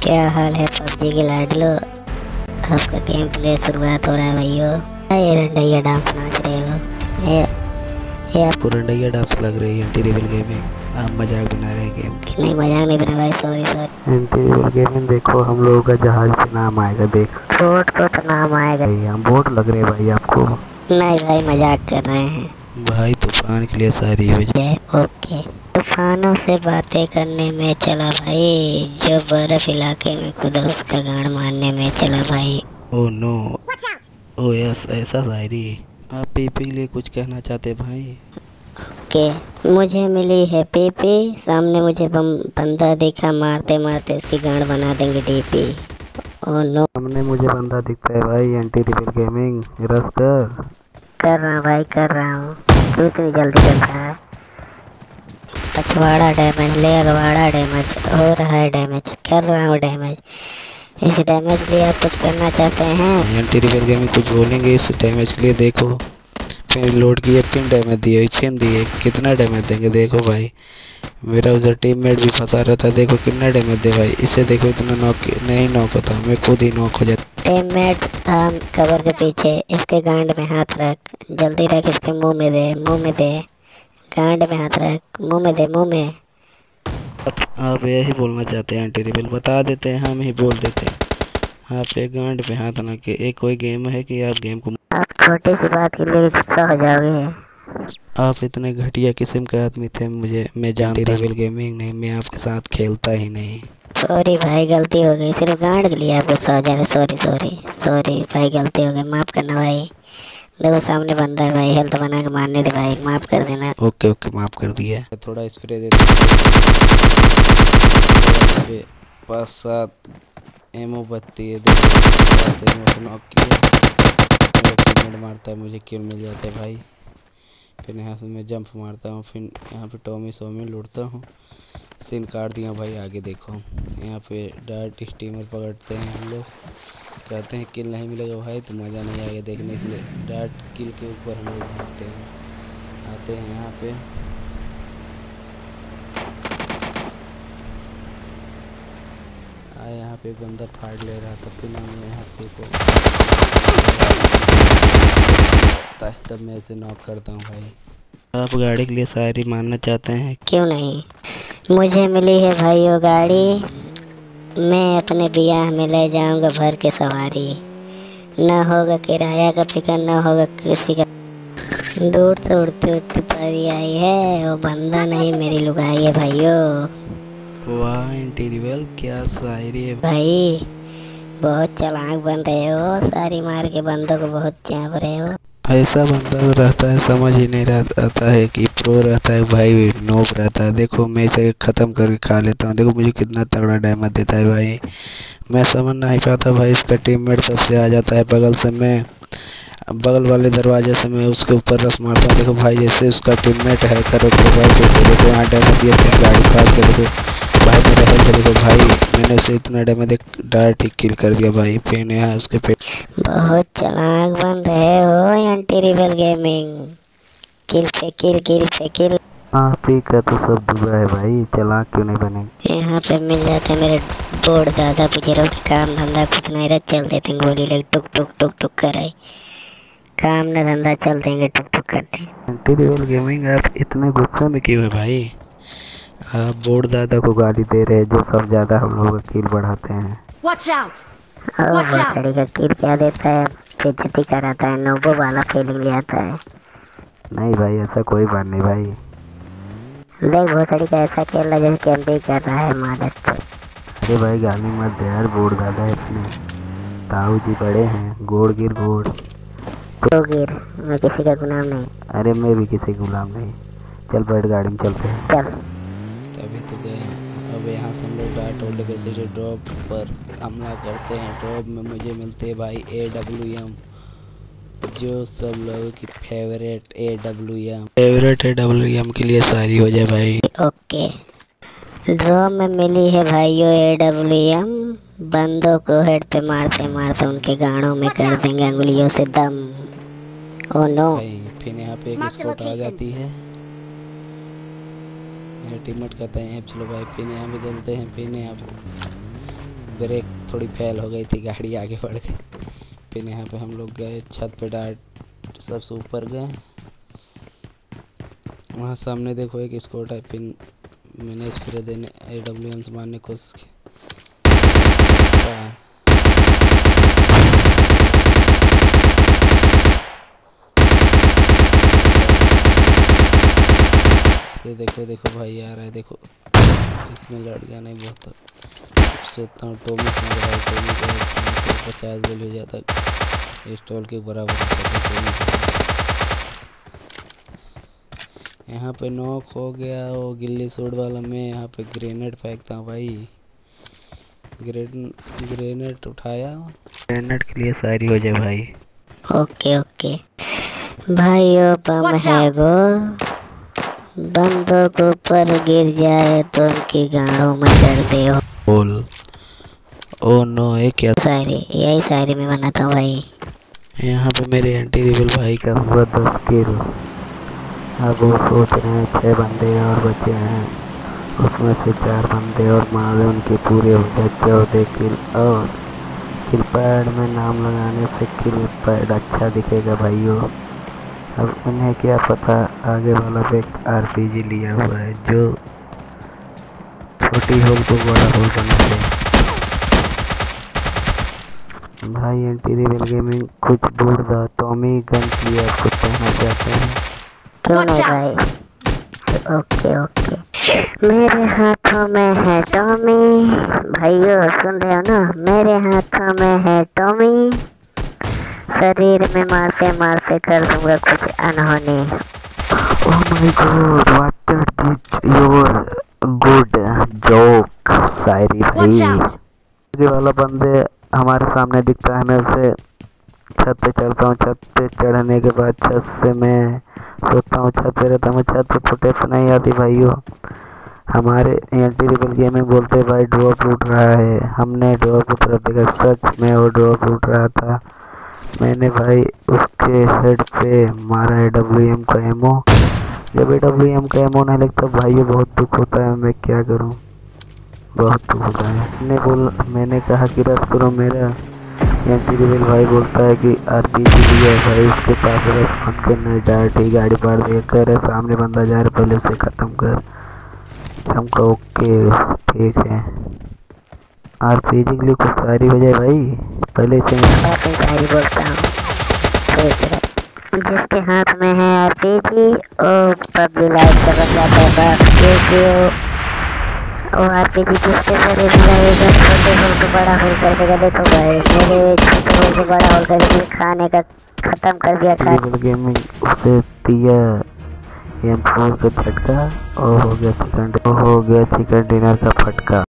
क्या हाल है पबजी के लाडलो। आपका गेम प्ले शुरुआत हो रहा है भाइयों। ये रंडैया डांस नाच रहे हो। ये आपको रंडैया डांस लग रही है। एंटी-रिबल गेमिंग आप मजाक बना रहे हैं गेम की। नहीं मजाक नहीं बना भाई, सॉरी सॉरी। एंटी-रिबल गेमिंग देखो हम लोगों का जहाज पे नाम आएगा। देख बोट को तो नाम आएगा। हम बोट लग रहे हैं भाई आपको। नहीं भाई मजाक कर रहे हैं भाई तूफान के लिए सारी हो जाए। ओके। तूफानों से बातें करने में चला भाई, जो बर्फ इलाके में खुदा उसका गाड़ मारने में चला भाई। ओह नो, ओह यस, ऐसा शायरी। आप पीपी के लिए कुछ कहना चाहते भाई? ओके, मुझे मिली है पीपी, सामने मुझे बंदा देखा, मारते मारते उसकी गाड़ बना देंगे डीपी। ओह नो, सामने मुझे बंदा दिखता है भाई। एंटी-रिबल गेमिंग रस कर रहा हूँ भाई, कर रहा हूँ। क्यों इतनी जल्दी चल रहा है? पछवाड़ा डैमेज ले, अगवाड़ा डैमेज हो रहा है, डैमेज कर रहा हूँ डैमेज। इस डैमेज के लिए आप कुछ करना चाहते हैं? एंटी-रिबल गेमिंग कुछ बोलेंगे इस डैमेज के लिए? देखो फिर लोड किए, 3 डैमेज दिए, छीन दिए, कितना डैमेज देंगे देखो भाई। मेरा उधर टीममेट भी फंसा रहता, देखो कितना डैमेज दे भाई। इसे देखो इतना नॉक नहीं नॉक होता, मैं खुद ही नॉक हो जाता। टीममेट कवर के पीछे, इसके गांड में हाथ रख, जल्दी रख, इसके मुंह में दे, मुंह में दे, गांड में हाथ रख, मुंह में दे, मुंह में। आप यही बोलना चाहते हैं एंटी-रिबल? बता देते हैं, हम ही बोल देते हैं। आप एक गांड पे हाथ ना के एक कोई गेम है कि आप गेम को आप छोटी सी बात के लिए गुस्सा हो जाओगे। आप इतने घटिया किस्म के आदमी थे, मैं जानता हूं। गेमिंग नहीं, मैं आपके साथ खेलता ही नहीं। सॉरी भाई, गलती हो गई, सिर्फ गांड के लिए आप गुस्सा हो जा रहे। सॉरी सॉरी सॉरी भाई, गलती हो गई, माफ़ करना भाई। देखो सामने बंदा है भाई, हेल्थ बना के मारने दे भाई, माफ़ कर देना। ओके ओके, माफ कर दिया। थोड़ा स्प्रे दे मेरे पास 7 एमओ बत्ती है, देखो एमओ से नॉक किया। मेरा टीममेट मारता है, मुझे किल मिल जाता है भाई। फिर यहाँ से मैं जंप मारता हूँ, फिर यहाँ पे टॉमी सोमी लूटता हूँ। सीन काट दिया भाई। आगे देखो यहाँ पे डार्ट स्टीमर पकड़ते हैं हम लोग, कहते हैं किल नहीं मिलेगा भाई तो मज़ा नहीं आएगा देखने के लिए। डार्ट किल के ऊपर हम लोग भागते हैं, आते हैं यहाँ पे। यहाँ पे बंदा फाड़ ले रहा था, फिर हमने यहाँ देखो तब मैं उसे नॉक करता हूँ भाई। आप गाड़ी के लिए शायरी मानना चाहते हैं? क्यों नहीं, मुझे मिली है भाई वो गाड़ी, मैं अपने ब्याह में ले जाऊंगा भर के सवारी। ना होगा किराया का फिक्र, ना होगा किसी का। दूर से उड़ती उड़ती परी आई है, वो बंदा नहीं मेरी लुगाई है भाइयों। वाह एंटी-रिबल, क्या शायरी है भाई, बहुत चालाक बन रहे हो, सारी मार के बंदों को बहुत चाप रहे हो। ऐसा बंदा रहता है, समझ ही नहीं आता है कि प्रो रहता है भाई नोब रहता है। देखो मैं इसे ख़त्म करके खा लेता हूँ, देखो मुझे कितना तगड़ा डैमेज देता है भाई। मैं समझ नहीं पाता भाई, इसका टीममेट सबसे आ जाता है बगल से, मैं बगल वाले दरवाजे से मैं उसके ऊपर रस मारता हूँ। देखो भाई जैसे उसका टीममेट है करो तो भाई देखो यहाँ डैमेज दिया, फिर गाड़ी काट के देखो भाई मेरा हेल्थ देखो भाई, मैंने उसे इतना डैमेज डायरेक्ट ही किल कर दिया भाई। फिर यहाँ उसके पेट। बहुत चालाक बन रहे हो एंटी-रिबल गेमिंग, किल पे किल, किल पे किल। आप ही का तो सब डूबा है भाई, चालाक क्यों नहीं बने? यहाँ पे मिल जाते मेरे बोर्ड दादा पिछड़ों के, काम धंधा कुछ नहीं रहा, चल देते हैं गोली लग टुक टुक टुक टुक करे, काम न धंधा चल देंगे टुक टुक करते। एंटी-रिबल गेमिंग आप इतने गुस्से में क्यों है भाई? आप बोर्ड दादा को गाली दे रहे हैं जो सब ज़्यादा हम लोगों का किल बढ़ाते हैं। Watch out! भोसड़ी का किल क्या देता है, बेइज्जती कराता है, नोबो वाला फीलिंग ले आता है। नहीं भाई ऐसा कोई बात नहीं भाई। देख भोसड़ी का ऐसा खेल रहा जैसे कैंपिंग कर रहा है मादक। अरे भाई गाली मत दे यार, बोर्ड दादा है अपने ताऊ जी बड़े हैं, गोड़ गिर गोड़। तो गिर, मैं किसी का गुलाम नहीं। अरे मैं भी किसी गुलाम नहीं। चल बैठ गाड़ी में चलते हैं। चल तभी तो गए हैं। अब यहाँ से हम लोग डार्ट होल्ड बेसिस ड्रॉप पर हमला करते हैं। ड्रॉप में मुझे मिलते हैं भाई AWM, जो सब लोगों की फेवरेट AWM के लिए सारी हो जाए भाई। ओके, ड्रॉ में मिली है भाइयों AWM, बंदों को हेड पे मारते मारते उनके गाड़ों में कर देंगे अंगुलियों से दम। ओ नो, फिर यहाँ पे एक स्पॉट आ जाती है, मेरे टीममेट कहते हैं चलो भाई फिर यहाँ पे चलते हैं। फिर यहाँ ब्रेक थोड़ी फेल हो गई थी, गाड़ी आगे बढ़ गई। फिर यहाँ पे हम लोग गए छत पे, डाट सबसे ऊपर गए। वहाँ सामने देखो एक स्कॉट है। फिर मैंने स्प्रे देने AWM से मारने की कोशिश की। देखो देखो भाई आ रहा है, देखो इसमें लड़का नहीं बहुत सोचता हूँ। टॉमी मार रहा है, टॉमी को 50 गोल हो जाता स्टॉल के बराबर। यहाँ पे नॉक हो गया वो गिल्ली शॉट वाला। मैं यहाँ पे ग्रेनेड फेंकता हूँ भाई। ग्रेनेड उठाया, ग्रेनेड के लिए शायरी हो जाए भाई। ओके ओके भाइयों, पम है गोल, बंदों के ऊपर गिर जाए तो उनकी गाड़ों में चढ़ दे गोल। ओ नो, ये क्या शायरी? यही शायरी में बनाता हूँ भाई। यहाँ पे मेरे एंटी रिबल भाई का हुआ 10 किल। अब वो सोच रहे हैं 6 बंदे और बचे हैं, उसमें से 4 बंदे और मार उनके पूरे हो गए 14 किल। और किल पैड में नाम लगाने से किल पैड अच्छा दिखेगा भाइयों। अब उन्हें क्या पता, आगे वाला पे RPG लिया हुआ है जो छोटी होल को बड़ा होल बना दे। भाई एंटी रिबल गेमिंग कुछ दूर दा टॉमी गन की आपको कहना चाहते हैं? क्यों नहीं भाई। ओके ओके, मेरे हाथों में है टॉमी। भाइयों सुन रहे हो ना, मेरे हाथों में है टॉमी, शरीर में मारते मारते कर दूंगा कुछ अनहोनी। Oh my god, what is your good joke शायरी भाई। आगे वाला बंदे हमारे सामने दिखता है, मैं उसे छत पे चढ़ता हूँ। छत पे चढ़ने के बाद छत से मैं सोचता हूँ, छत पे रहता हूँ, छत पे फुटेज नहीं आती भाइयों। हमारे एंटी रिबल गेमिंग बोलते भाई ड्रॉप लूट रहा है। हमने ड्रॉप की तरफ देखा, सच में वो ड्रॉप लूट रहा था। मैंने भाई उसके हेड पे मारा AWM का एमो। जब AWM का एमो नहीं लगता भाइयों बहुत दुख होता है। मैं क्या करूं, बहुत दुख होता है। मैंने कहा कि रस करो, मेरा एंटी रिबल भाई बोलता है कि RPG लिया है भाई उसके पास, रस मत करना, डायरेक्ट गाड़ी पार दे कर सामने बंदा जा रहा, पहले उसे ख़त्म कर। हमको ओके ठीक है। RPG के लिए कुछ सारी हो जाए भाई, पहले से शायरी बोलता हूँ। जिसके हाथ में है RPG वो पबजी लाइव का बन जाता है बस, क्योंकि वो RPG जिसके शरीर में रहेगा छोटे होल को बड़ा होल कर देगा। देखो भाई मेरे छोटे होल को बड़ा होल कर देगा, खाने का खत्म कर दिया था। गेमिंग उसे दिया M4 का झटका और हो गया चिकन डिनर का फटका।